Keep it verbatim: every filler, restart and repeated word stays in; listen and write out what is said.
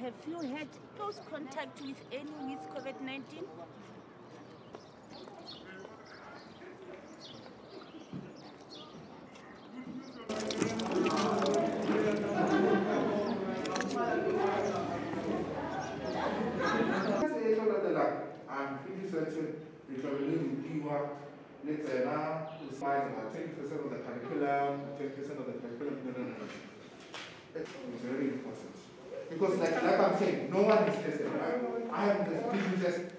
have you had close contact with any with COVID nineteen? I'm pretty certain Ekhuruleni Diwa, let's say now, is about twenty percent of the curriculum, twenty percent of the curriculum. No, no, no, no. It's very important. Because like, like I'm saying, no one is tested. Right? I have the people test